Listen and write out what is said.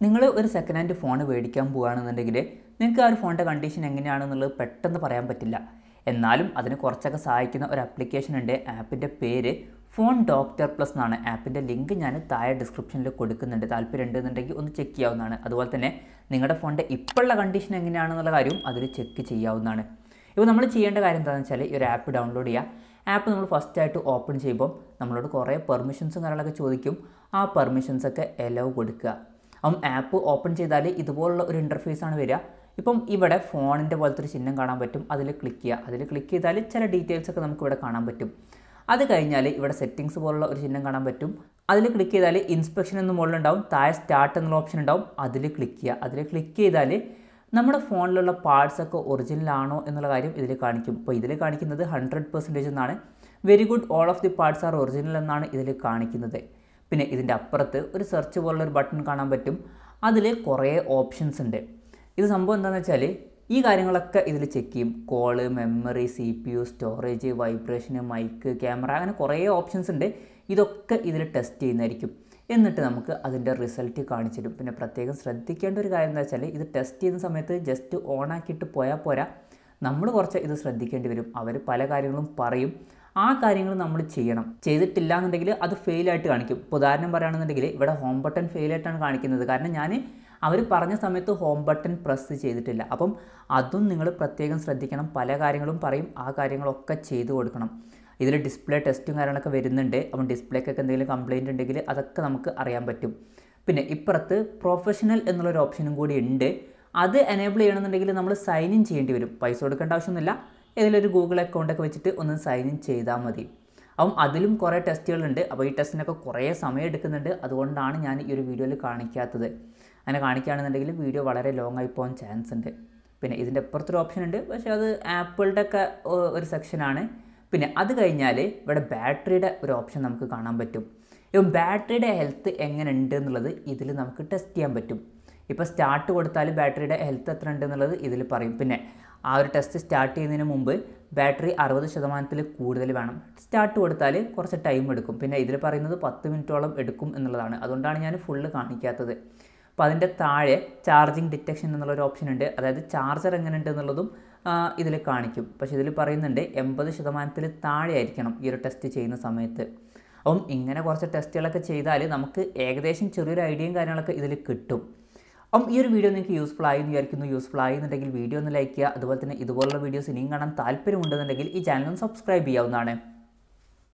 നിങ്ങൾ ഒരു second hand phone മേടിക്കാൻ പോവുകയാണെന്നുണ്ടെങ്കിൽ നിങ്ങൾക്ക് ആ ഒരു ഫോണിൻ്റെ കണ്ടീഷൻ എങ്ങനെയാണെന്നുള്ളത് പെട്ടെന്ന് പറയാൻ പറ്റില്ല. എന്നാലും അതിന് കുറച്ചൊക്കെ സഹായിക്കുന്ന ഒരു ആപ്ലിക്കേഷൻ ഉണ്ട്. ആപ്പിൻ്റെ പേര് ഫോൺ ഡോക്ടർ പ്ലസ് എന്നാണ്. ആപ്പിൻ്റെ ലിങ്ക് ഞാൻ താഴെ ഡിസ്ക്രിപ്ഷനിൽ കൊടുക്കുന്നുണ്ട്. താല്പര്യം ഉണ്ടെന്നുണ്ടെങ്കിൽ ഒന്ന് ചെക്ക് ചെയ്യാവുന്നതാണ്. അതുപോലെ തന്നെ നിങ്ങളുടെ ഫോണിൻ്റെ ഇപ്പോഴുള്ള കണ്ടീഷൻ എങ്ങനെയാണെന്നുള്ള കാര്യവും അതിൽ ചെക്ക് ചെയ്യാവുന്നതാണ്. ഇപ്പോൾ നമ്മൾ ചെയ്യേണ്ട കാര്യം എന്താണെന്ന് വെച്ചാൽ ഈ ഒരു ആപ്പ് ഡൗൺലോഡ് ചെയ്യുക. ആപ്പ് നമ്മൾ ഫസ്റ്റായിട്ട് ഓപ്പൺ ചെയ്യുമ്പോൾ നമ്മളോട് കുറേ പെർമിഷൻസും കാര്യങ്ങളൊക്കെ ചോദിക്കും. ആ പെർമിഷൻസൊക്കെ എലോ കൊടുക്കുക. അപ്പം ആപ്പ് ഓപ്പൺ ചെയ്താൽ ഇതുപോലുള്ള ഒരു ഇൻ്റർഫേസാണ് വരിക. ഇപ്പം ഇവിടെ ഫോണിൻ്റെ പോലത്തെ ഒരു ചിഹ്നം കാണാൻ പറ്റും. അതിൽ ക്ലിക്ക് ചെയ്യുക. അതിൽ ക്ലിക്ക് ചെയ്താൽ ചില ഡീറ്റെയിൽസൊക്കെ നമുക്ക് ഇവിടെ കാണാൻ പറ്റും. അത് കഴിഞ്ഞാൽ ഇവിടെ സെറ്റിങ്സ് പോലുള്ള ഒരു ചിഹ്നം കാണാൻ പറ്റും. അതിൽ ക്ലിക്ക് ചെയ്താൽ ഇൻസ്പെക്ഷൻ എന്ന് മുകളിലുണ്ടാവും. താഴെ സ്റ്റാർട്ട് എന്നുള്ള ഓപ്ഷൻ ഉണ്ടാവും. അതിൽ ക്ലിക്ക് ചെയ്യുക. അതിൽ ക്ലിക്ക് ചെയ്താൽ നമ്മുടെ ഫോണിലുള്ള പാർട്സൊക്കെ ഒറിജിനൽ ആണോ എന്നുള്ള കാര്യം ഇതിൽ കാണിക്കും. ഇപ്പോൾ ഇതിൽ കാണിക്കുന്നത് 100% എന്നാണ്. Very good, all of the parts are original എന്നാണ് ഇതിൽ കാണിക്കുന്നത്. പിന്നെ ഇതിൻ്റെ അപ്പുറത്ത് ഒരു സെർച്ച് പോലുള്ളൊരു ബട്ടൺ കാണാൻ പറ്റും. അതിൽ കുറേ ഓപ്ഷൻസ് ഉണ്ട്. ഇത് സംഭവം എന്താണെന്ന് വെച്ചാൽ ഈ കാര്യങ്ങളൊക്കെ ഇതിൽ ചെക്ക് ചെയ്യും. Call, memory, CPU, storage, vibration, mic, camera, അങ്ങനെ കുറേ ഓപ്ഷൻസ് ഉണ്ട്. ഇതൊക്കെ ഇതിൽ ടെസ്റ്റ് ചെയ്യുന്നതായിരിക്കും. എന്നിട്ട് നമുക്ക് അതിൻ്റെ റിസൾട്ട് കാണിച്ചു തരും. പിന്നെ പ്രത്യേകം ശ്രദ്ധിക്കേണ്ട ഒരു കാര്യം എന്താ വെച്ചാൽ ഇത് ടെസ്റ്റ് ചെയ്യുന്ന സമയത്ത് ജസ്റ്റ് ഓൺ ആക്കിയിട്ട് പോയാൽ പോരാ, നമ്മൾ കുറച്ച് ഇത് ശ്രദ്ധിക്കേണ്ടി വരും. അവർ പല കാര്യങ്ങളും പറയും. ആ കാര്യങ്ങൾ നമ്മൾ ചെയ്യണം. ചെയ്തിട്ടില്ല എന്നുണ്ടെങ്കിൽ അത് ഫെയിലായിട്ട് കാണിക്കും. ഇപ്പോൾ ഉദാഹരണം പറയുകയാണെന്നുണ്ടെങ്കിൽ ഇവിടെ ഹോം ബട്ടൺ ഫെയിലായിട്ടാണ് കാണിക്കുന്നത്. കാരണം ഞാൻ അവർ പറഞ്ഞ സമയത്ത് ഹോം ബട്ടൺ പ്രസ് ചെയ്തിട്ടില്ല. അപ്പം അതും നിങ്ങൾ പ്രത്യേകം ശ്രദ്ധിക്കണം. പല കാര്യങ്ങളും പറയും. ആ കാര്യങ്ങളൊക്കെ ചെയ്തു കൊടുക്കണം. ഇതിൽ ഡിസ്പ്ലേ ടെസ്റ്റും കാര്യങ്ങളൊക്കെ വരുന്നുണ്ട്. അപ്പം ഡിസ്പ്ലേക്കൊക്കെ എന്തെങ്കിലും കംപ്ലയിൻ്റ് ഉണ്ടെങ്കിൽ അതൊക്കെ നമുക്ക് അറിയാൻ പറ്റും. പിന്നെ ഇപ്പുറത്ത് പ്രൊഫഷണൽ എന്നുള്ളൊരു ഓപ്ഷനും കൂടി ഉണ്ട്. അത് എനേബിൾ ചെയ്യണമെന്നുണ്ടെങ്കിൽ നമ്മൾ സൈൻ ഇൻ ചെയ്യേണ്ടി വരും. പൈസ കൊടുക്കേണ്ട ആവശ്യമൊന്നുമില്ല. ഏതെങ്കിലും ഗൂഗിൾ അക്കൗണ്ടൊക്കെ വെച്ചിട്ട് ഒന്ന് സൈൻ ഇൻ ചെയ്താൽ മതി. അപ്പം അതിലും കുറേ ടെസ്റ്റുകളുണ്ട്. അപ്പോൾ ഈ ടെസ്റ്റിനൊക്കെ കുറേ സമയം എടുക്കുന്നുണ്ട്. അതുകൊണ്ടാണ് ഞാൻ ഈ ഒരു വീഡിയോയിൽ കാണിക്കാത്തത്. അങ്ങനെ കാണിക്കുകയാണെന്നുണ്ടെങ്കിൽ വീഡിയോ വളരെ ലോങ് ആയി പോകാൻ ചാൻസ് ഉണ്ട്. പിന്നെ ഇതിൻ്റെ അപ്പുറത്തൊരു ഓപ്ഷൻ ഉണ്ട്. പക്ഷേ അത് ആപ്പിളുടെ ഒക്കെ ഒരു സെക്ഷനാണ്. പിന്നെ അത് കഴിഞ്ഞാൽ ഇവിടെ ബാറ്ററിയുടെ ഒരു ഓപ്ഷൻ നമുക്ക് കാണാൻ പറ്റും. ഇപ്പം ബാറ്ററിയുടെ ഹെൽത്ത് എങ്ങനെ ഉണ്ട് എന്നുള്ളത് ഇതിൽ നമുക്ക് ടെസ്റ്റ് ചെയ്യാൻ പറ്റും. ഇപ്പോൾ സ്റ്റാർട്ട് കൊടുത്താൽ ബാറ്ററിയുടെ ഹെൽത്ത് എത്ര ഉണ്ട് എന്നുള്ളത് ഇതിൽ പറയും. പിന്നെ ആ ഒരു ടെസ്റ്റ് സ്റ്റാർട്ട് ചെയ്യുന്നതിന് മുമ്പ് ബാറ്ററി 60% കൂടുതൽ വേണം. സ്റ്റാർട്ട് കൊടുത്താൽ കുറച്ച് ടൈം എടുക്കും. പിന്നെ ഇതിൽ പറയുന്നത് 10 മിനിറ്റോളം എടുക്കും എന്നുള്ളതാണ്. അതുകൊണ്ടാണ് ഞാൻ ഫുള്ള് കാണിക്കാത്തത്. അപ്പോൾ അതിൻ്റെ താഴെ ചാർജിങ് ഡിറ്റക്ഷൻ എന്നുള്ളൊരു ഓപ്ഷൻ ഉണ്ട്. അതായത് ചാർജർ എങ്ങനെ ഉണ്ട് എന്നുള്ളതും ഇതിൽ കാണിക്കും. പക്ഷേ ഇതിൽ പറയുന്നുണ്ട് 80% താഴെ ആയിരിക്കണം ഈ ഒരു ടെസ്റ്റ് ചെയ്യുന്ന സമയത്ത്. അപ്പം ഇങ്ങനെ കുറച്ച് ടെസ്റ്റുകളൊക്കെ ചെയ്താൽ നമുക്ക് ഏകദേശം ചെറിയൊരു ഐഡിയയും കാര്യങ്ങളൊക്കെ ഇതിൽ കിട്ടും. അപ്പം ഈ ഒരു വീഡിയോ നിങ്ങൾക്ക് യൂസ്ഫുൾ ആയി എന്ന് വിചാരിക്കുന്നു. യൂസ്ഫുൾ ആയി എന്നുണ്ടെങ്കിൽ വീഡിയോ ഒന്ന് ലൈക്ക് ചെയ്യുക. അതുപോലെ തന്നെ ഇതുപോലുള്ള വീഡിയോസ് ഇനിയും കാണാൻ താല്പര്യമുണ്ടെന്നുണ്ടെങ്കിൽ ഈ ചാനൽ ഒന്ന് സബ്സ്ക്രൈബ് ചെയ്യാവുന്നതാണ്.